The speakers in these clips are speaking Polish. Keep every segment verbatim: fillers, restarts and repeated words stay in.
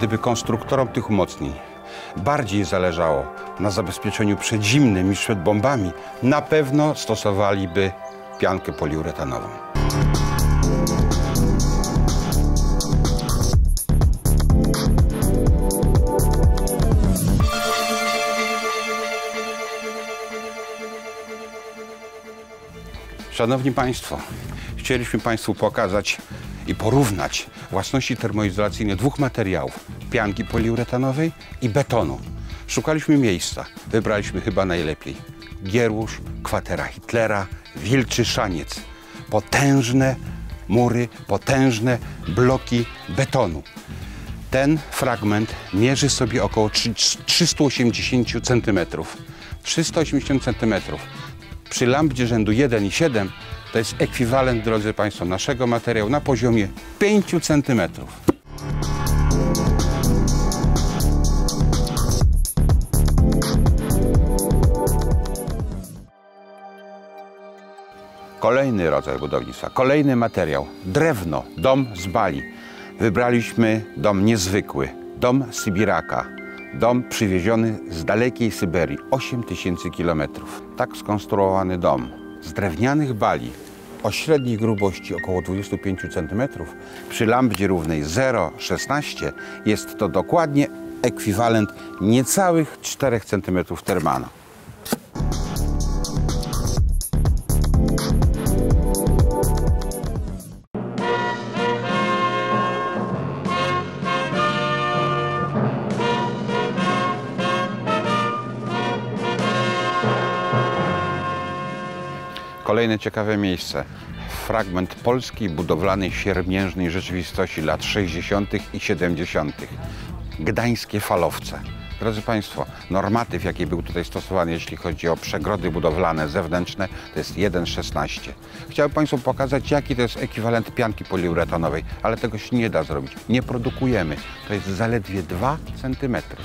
Gdyby konstruktorom tych umocnień bardziej zależało na zabezpieczeniu przed zimnem niż przed bombami, na pewno stosowaliby piankę poliuretanową. Szanowni Państwo, chcieliśmy Państwu pokazać i porównać własności termoizolacyjne dwóch materiałów, pianki poliuretanowej i betonu. Szukaliśmy miejsca, wybraliśmy chyba najlepiej. Gierłusz, kwatera Hitlera, Wilczy Szaniec. Potężne mury, potężne bloki betonu. Ten fragment mierzy sobie około trzysta osiemdziesiąt centymetrów. trzysta osiemdziesiąt centymetrów. Przy lambdzie rzędu jeden i siedem to jest ekwiwalent, drodzy Państwo, naszego materiału na poziomie pięciu centymetrów. Kolejny rodzaj budownictwa, kolejny materiał, drewno, dom z bali. Wybraliśmy dom niezwykły, dom Sybiraka. Dom przywieziony z dalekiej Syberii, osiem tysięcy kilometrów. Tak skonstruowany dom z drewnianych bali o średniej grubości około dwudziestu pięciu centymetrów przy lambdzie równej zero przecinek szesnaście jest to dokładnie ekwiwalent niecałych czterech centymetrów termana. Kolejne ciekawe miejsce. Fragment polskiej budowlanej siermiężnej rzeczywistości lat sześćdziesiątych i siedemdziesiątych. Gdańskie falowce. Drodzy Państwo, normatyw, jaki był tutaj stosowany, jeśli chodzi o przegrody budowlane zewnętrzne, to jest jeden przecinek szesnaście. Chciałbym Państwu pokazać, jaki to jest ekwiwalent pianki poliuretanowej, ale tego się nie da zrobić. Nie produkujemy. To jest zaledwie dwa centymetry.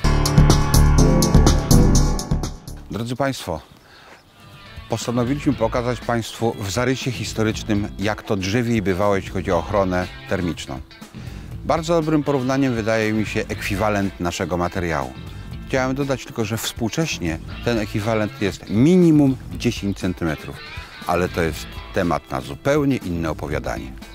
Drodzy Państwo, postanowiliśmy pokazać Państwu w zarysie historycznym, jak to drzewiej bywało, jeśli chodzi o ochronę termiczną. Bardzo dobrym porównaniem wydaje mi się ekwiwalent naszego materiału. Chciałem dodać tylko, że współcześnie ten ekwiwalent jest minimum dziesięć centymetrów, ale to jest temat na zupełnie inne opowiadanie.